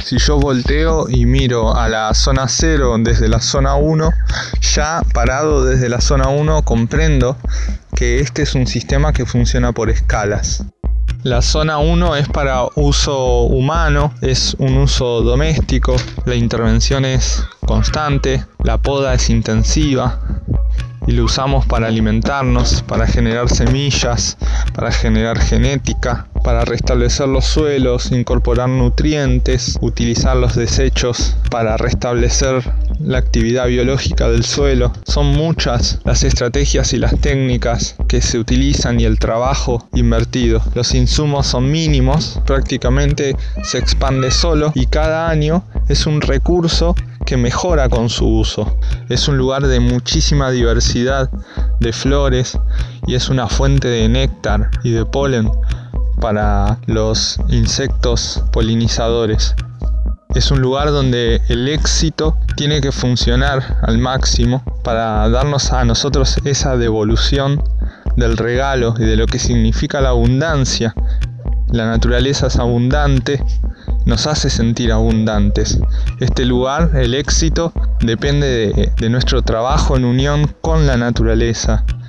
Si yo volteo y miro a la zona 0 desde la zona 1, ya parado desde la zona 1 comprendo que este es un sistema que funciona por escalas. La zona 1 es para uso humano, es un uso doméstico, la intervención es constante, la poda es intensiva y lo usamos para alimentarnos, para generar semillas, para generar genética, para restablecer los suelos, incorporar nutrientes, utilizar los desechos para restablecer la actividad biológica del suelo. Son muchas las estrategias y las técnicas que se utilizan y el trabajo invertido. Los insumos son mínimos, prácticamente se expande solo y cada año es un recurso que mejora con su uso. Es un lugar de muchísima diversidad de flores y es una fuente de néctar y de polen para los insectos polinizadores. Es un lugar donde el éxito tiene que funcionar al máximo para darnos a nosotros esa devolución del regalo y de lo que significa la abundancia. La naturaleza es abundante, nos hace sentir abundantes. Este lugar, el éxito, depende de nuestro trabajo en unión con la naturaleza.